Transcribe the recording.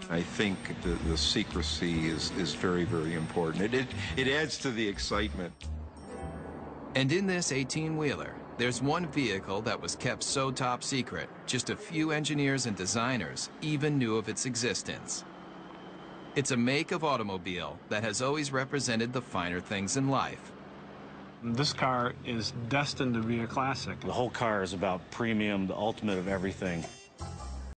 I think the secrecy is very, very important. It adds to the excitement. And in this 18-wheeler, there's one vehicle that was kept so top secret, just a few engineers and designers even knew of its existence. It's a make of automobile that has always represented the finer things in life. This car is destined to be a classic. The whole car is about premium, the ultimate of everything.